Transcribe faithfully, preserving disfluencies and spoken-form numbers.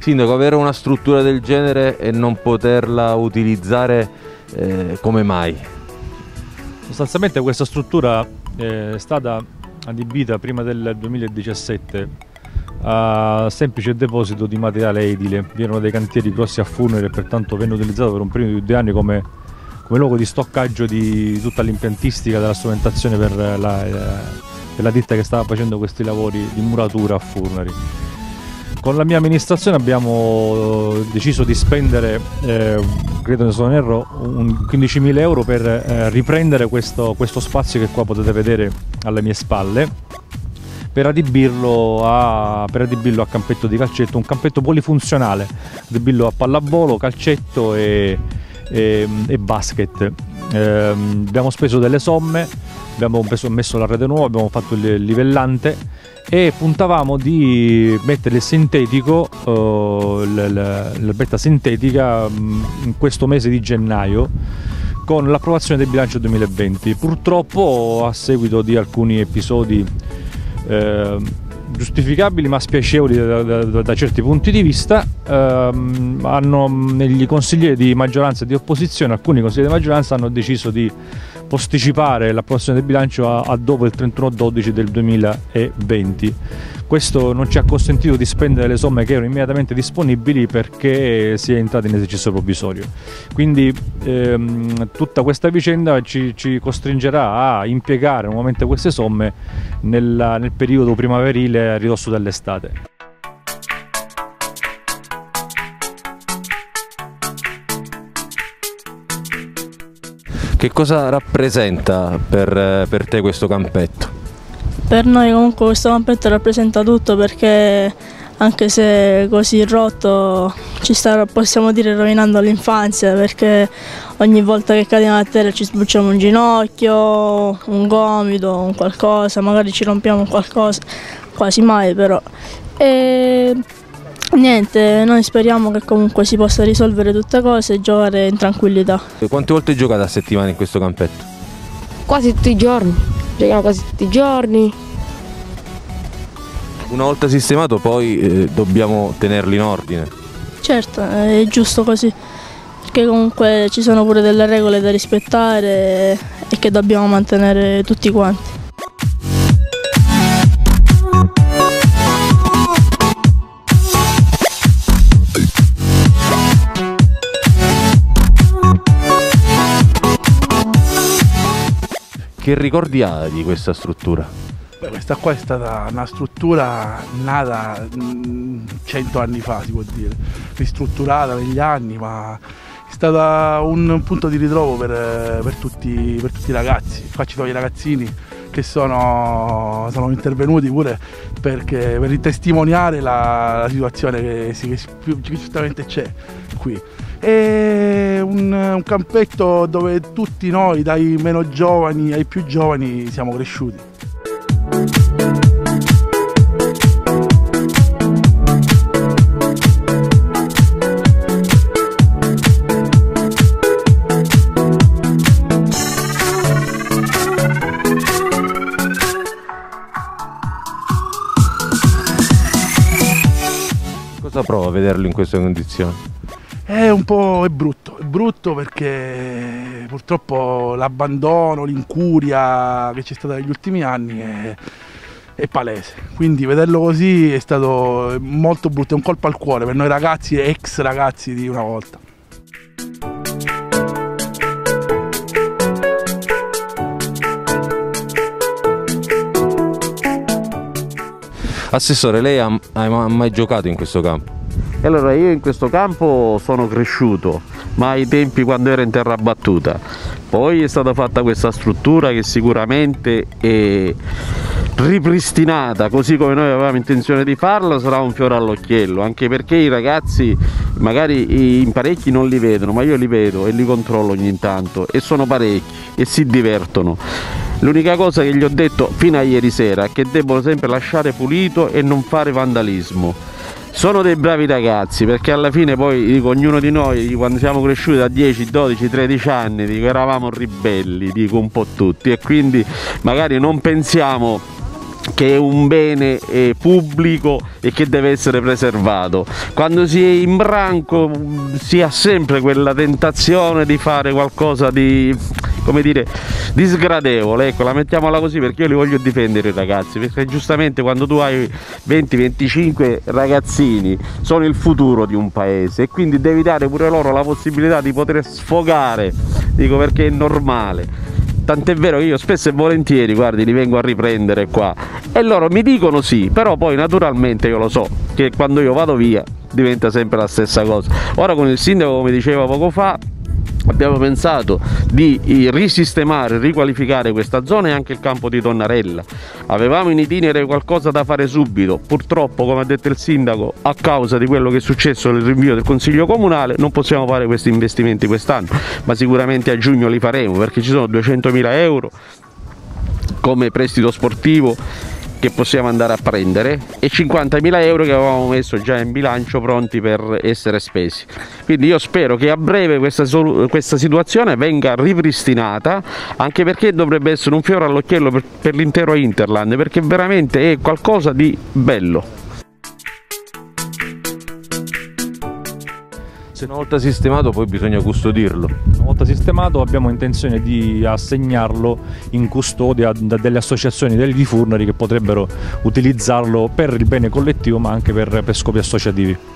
Sindaco, avere una struttura del genere e non poterla utilizzare, eh, come mai? Sostanzialmente questa struttura è stata adibita prima del duemiladiciassette a semplice deposito di materiale edile. Vi erano dei cantieri grossi a Furnari e pertanto venne utilizzato per un periodo di due anni come, come luogo di stoccaggio di tutta l'impiantistica della strumentazione per la, per la ditta che stava facendo questi lavori di muratura a Furnari. Con la mia amministrazione abbiamo deciso di spendere, eh, credo ne sono in errore, quindicimila euro per eh, riprendere questo, questo spazio che qua potete vedere alle mie spalle, per adibirlo a, per adibirlo a campetto di calcetto, un campetto polifunzionale, adibirlo a pallavolo, calcetto e, e, e basket. Eh, abbiamo speso delle somme, abbiamo messo, messo la rete nuova, abbiamo fatto il livellante e puntavamo di mettere il sintetico, uh, l'erbetta sintetica in questo mese di gennaio con l'approvazione del bilancio duemilaventi. Purtroppo, a seguito di alcuni episodi eh, giustificabili ma spiacevoli da, da, da certi punti di vista, ehm, hanno, negli consiglieri di maggioranza e di opposizione, alcuni consiglieri di maggioranza hanno deciso di posticipare l'approvazione del bilancio a, a dopo il trentuno dodici del duemilaventi. Questo non ci ha consentito di spendere le somme che erano immediatamente disponibili perché si è entrati in esercizio provvisorio. Quindi ehm, tutta questa vicenda ci, ci costringerà a impiegare nuovamente queste somme nella, nel periodo primaverile a ridosso dell'estate. Che cosa rappresenta per, per te questo campetto? Per noi comunque questo campetto rappresenta tutto, perché anche se così rotto ci sta, possiamo dire, rovinando l'infanzia, perché ogni volta che cadiamo a terra ci sbucciamo un ginocchio, un gomito, un qualcosa, magari ci rompiamo qualcosa, quasi mai però. E niente, noi speriamo che comunque si possa risolvere tutte cose e giocare in tranquillità. Quante volte giocate a settimana in questo campetto? Quasi tutti i giorni, giochiamo quasi tutti i giorni. Una volta sistemato poi eh, dobbiamo tenerlo in ordine. Certo, è giusto così, perché comunque ci sono pure delle regole da rispettare e che dobbiamo mantenere tutti quanti. Che ricordi ha di questa struttura? Beh, questa qua è stata una struttura nata cento anni fa, si può dire, ristrutturata negli anni, ma è stata un punto di ritrovo per, per, tutti, per tutti i ragazzi. Qua ci sono i ragazzini che sono, sono intervenuti pure perché, per testimoniare la, la situazione che, che, che giustamente c'è qui. È un, un campetto dove tutti noi, dai meno giovani ai più giovani, siamo cresciuti. Cosa prova a vederlo in queste condizioni? È un po' è brutto, è brutto perché purtroppo l'abbandono, l'incuria che c'è stata negli ultimi anni è, è palese. Quindi vederlo così è stato molto brutto, è un colpo al cuore per noi ragazzi e ex ragazzi di una volta. Assessore, lei ha, ha mai giocato in questo campo? Allora, io in questo campo sono cresciuto, ma ai tempi quando ero in terra battuta. Poi è stata fatta questa struttura che sicuramente è ripristinata così come noi avevamo intenzione di farla, sarà un fiore all'occhiello, anche perché i ragazzi magari in parecchi non li vedono, ma io li vedo e li controllo ogni tanto e sono parecchi e si divertono. L'unica cosa che gli ho detto fino a ieri sera è che devono sempre lasciare pulito e non fare vandalismo. Sono dei bravi ragazzi, perché alla fine poi dico, ognuno di noi quando siamo cresciuti da dieci, dodici, tredici anni dico, eravamo ribelli, dico un po' tutti, e quindi magari non pensiamo che è un bene eh, pubblico e che deve essere preservato. Quando si è in branco si ha sempre quella tentazione di fare qualcosa di, come dire, di sgradevole, ecco, la mettiamola così, perché io li voglio difendere i ragazzi, perché giustamente quando tu hai venti venticinque ragazzini sono il futuro di un paese e quindi devi dare pure loro la possibilità di poter sfogare, dico, perché è normale. Tant'è vero che io spesso e volentieri, guardi, li vengo a riprendere qua e loro mi dicono sì, però poi naturalmente io lo so che quando io vado via diventa sempre la stessa cosa. Ora con il sindaco, come diceva poco fa, abbiamo pensato di risistemare, riqualificare questa zona e anche il campo di Tonnarella. Avevamo in itinere qualcosa da fare subito, purtroppo, come ha detto il sindaco, a causa di quello che è successo nel rinvio del Consiglio Comunale non possiamo fare questi investimenti quest'anno, ma sicuramente a giugno li faremo, perché ci sono duecentomila euro come prestito sportivo che possiamo andare a prendere e cinquantamila euro che avevamo messo già in bilancio pronti per essere spesi. Quindi io spero che a breve questa, questa situazione venga ripristinata, anche perché dovrebbe essere un fiore all'occhiello per, per l'intero Interland, perché veramente è qualcosa di bello. Una volta sistemato poi bisogna custodirlo. Una volta sistemato abbiamo intenzione di assegnarlo in custodia da delle associazioni dei furnari che potrebbero utilizzarlo per il bene collettivo ma anche per, per scopi associativi.